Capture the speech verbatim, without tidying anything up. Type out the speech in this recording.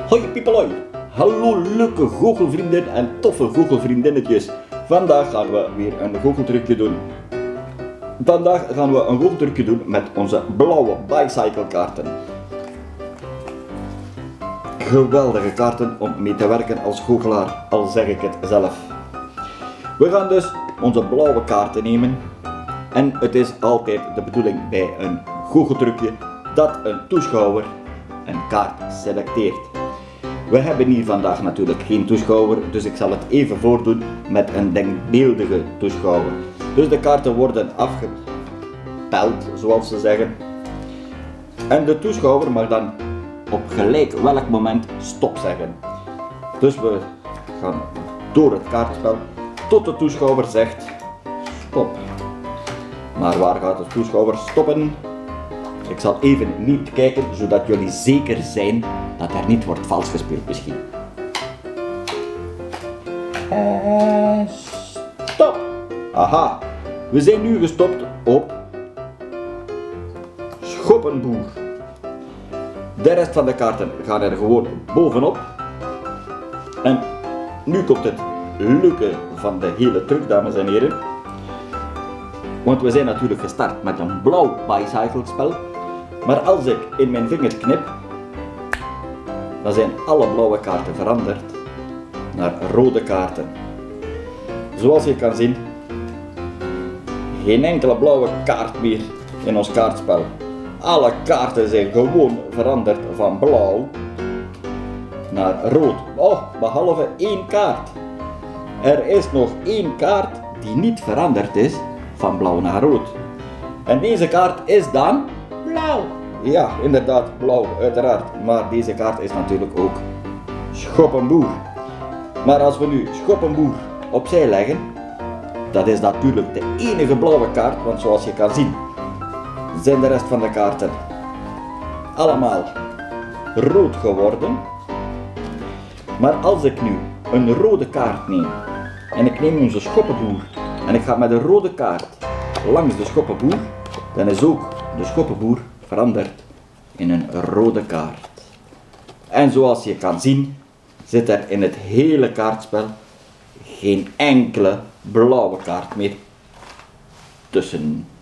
Hoi piepeloi! Hallo leuke goochelvrienden en toffe goochelvriendinnetjes. Vandaag gaan we weer een goocheltrucje doen. Vandaag gaan we een goocheltrucje doen met onze blauwe bicycle kaarten. Geweldige kaarten om mee te werken als goochelaar, al zeg ik het zelf. We gaan dus onze blauwe kaarten nemen. En het is altijd de bedoeling bij een goocheltrucje dat een toeschouwer een kaart selecteert. We hebben hier vandaag natuurlijk geen toeschouwer, dus ik zal het even voordoen met een denkbeeldige toeschouwer. Dus de kaarten worden afgepeld, zoals ze zeggen. En de toeschouwer mag dan op gelijk welk moment stop zeggen. Dus we gaan door het kaartspel tot de toeschouwer zegt stop. Maar waar gaat de toeschouwer stoppen? Ik zal even niet kijken, zodat jullie zeker zijn dat er niet wordt vals gespeeld misschien. En stop! Aha, we zijn nu gestopt op Schoppenboer. De rest van de kaarten gaan er gewoon bovenop. En nu komt het leuke van de hele truc, dames en heren. Want we zijn natuurlijk gestart met een blauw bicycle spel. Maar als ik in mijn vinger knip, dan zijn alle blauwe kaarten veranderd naar rode kaarten. Zoals je kan zien, geen enkele blauwe kaart meer in ons kaartspel. Alle kaarten zijn gewoon veranderd van blauw naar rood. Oh, behalve één kaart. Er is nog één kaart die niet veranderd is van blauw naar rood. En deze kaart is dan blauw. Ja, inderdaad, blauw, uiteraard. Maar deze kaart is natuurlijk ook Schoppenboer. Maar als we nu Schoppenboer opzij leggen, dat is natuurlijk de enige blauwe kaart, want zoals je kan zien, zijn de rest van de kaarten allemaal rood geworden. Maar als ik nu een rode kaart neem, en ik neem onze Schoppenboer, en ik ga met een rode kaart langs de Schoppenboer, dan is ook de Schoppenboer veranderd in een rode kaart. En zoals je kan zien, zit er in het hele kaartspel geen enkele blauwe kaart meer tussen.